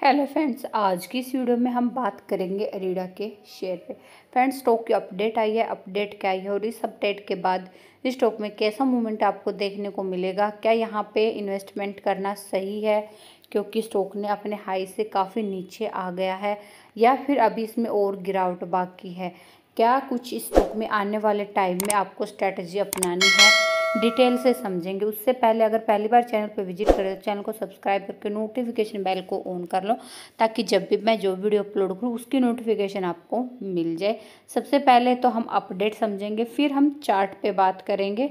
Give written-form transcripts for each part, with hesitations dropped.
Hello friends, आज की इस वीडियो में हम बात करेंगे एरिडा के शेयर पे। फ्रेंड्स, स्टॉक की अपडेट आई है, अपडेट क्या आई है और इस अपडेट के बाद इस स्टॉक में कैसा मूवमेंट आपको देखने को मिलेगा। क्या यहाँ पे इन्वेस्टमेंट करना सही है क्योंकि स्टॉक ने अपने हाई से काफ़ी नीचे आ गया है, या फिर अभी इसमें और गिरावट बाकी है। क्या कुछ इस स्टॉक में आने वाले टाइम में आपको स्ट्रैटेजी अपनानी है, डिटेल से समझेंगे। उससे पहले अगर पहली बार चैनल पर विजिट करें तो चैनल को सब्सक्राइब करके नोटिफिकेशन बेल को ऑन कर लो, ताकि जब भी मैं जो वीडियो अपलोड करूँ उसकी नोटिफिकेशन आपको मिल जाए। सबसे पहले तो हम अपडेट समझेंगे, फिर हम चार्ट पे बात करेंगे।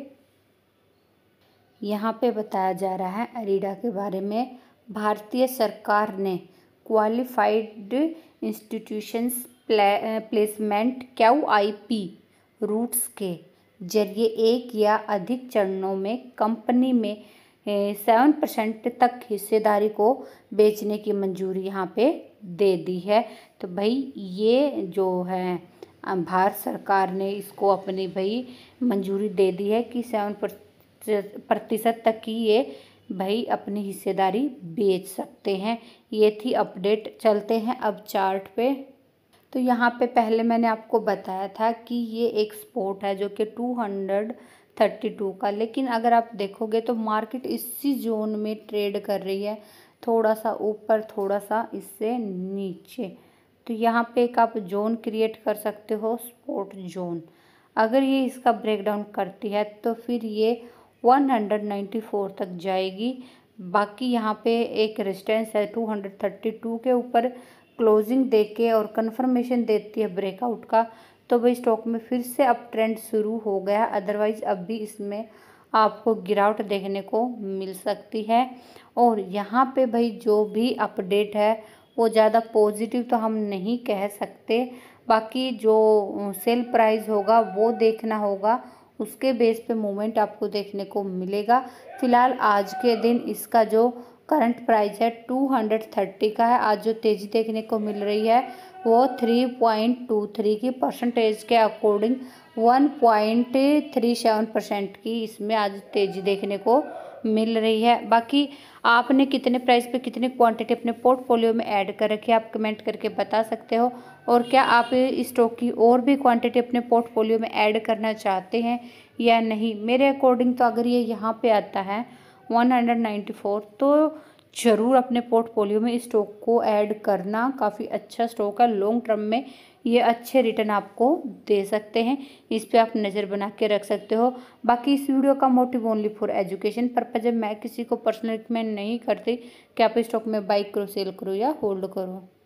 यहाँ पे बताया जा रहा है एरिडा के बारे में। भारतीय सरकार ने qualified institutions placement QIP routes के जरिए एक या अधिक चरणों में कंपनी में 7% तक हिस्सेदारी को बेचने की मंजूरी यहाँ पे दे दी है। तो भाई ये जो है भारत सरकार ने इसको अपनी भाई मंजूरी दे दी है कि 7% तक की ये भाई अपनी हिस्सेदारी बेच सकते हैं। ये थी अपडेट। चलते हैं अब चार्ट पे। तो यहाँ पे पहले मैंने आपको बताया था कि ये एक सपोर्ट है जो कि 232 का, लेकिन अगर आप देखोगे तो मार्केट इसी जोन में ट्रेड कर रही है, थोड़ा सा ऊपर थोड़ा सा इससे नीचे। तो यहाँ पे एक आप जोन क्रिएट कर सकते हो, सपोर्ट जोन। अगर ये इसका ब्रेकडाउन करती है तो फिर ये 194 तक जाएगी। बाकी यहाँ पे एक रेजिस्टेंस है 232 के ऊपर क्लोजिंग देके और कंफर्मेशन देती है ब्रेकआउट का, तो भाई स्टॉक में फिर से अप ट्रेंड शुरू हो गया। अदरवाइज अब भी इसमें आपको गिरावट देखने को मिल सकती है। और यहाँ पे भाई जो भी अपडेट है वो ज़्यादा पॉजिटिव तो हम नहीं कह सकते। बाकी जो सेल प्राइस होगा वो देखना होगा, उसके बेस पे मूवमेंट आपको देखने को मिलेगा। फिलहाल आज के दिन इसका जो करंट प्राइस है 230 का है। आज जो तेज़ी देखने को मिल रही है वो 3.23 की परसेंटेज के अकॉर्डिंग 1.37% की इसमें आज तेज़ी देखने को मिल रही है। बाकी आपने कितने प्राइस पे कितनी क्वांटिटी अपने पोर्टफोलियो में ऐड कर रखी है आप कमेंट करके बता सकते हो। और क्या आप इस स्टॉक की और भी क्वांटिटी अपने पोर्टफोलियो में ऐड करना चाहते हैं या नहीं। मेरे अकॉर्डिंग तो अगर ये यहाँ पे आता है 194 तो ज़रूर अपने पोर्टफोलियो में इस स्टॉक को ऐड करना। काफ़ी अच्छा स्टॉक है, लॉन्ग टर्म में ये अच्छे रिटर्न आपको दे सकते हैं। इस पे आप नज़र बना के रख सकते हो। बाकी इस वीडियो का motive only for education purpose है। मैं किसी को पर्सनल रिकमेंड नहीं करती कि आप इस स्टॉक में बाई करो, सेल करो या होल्ड करो।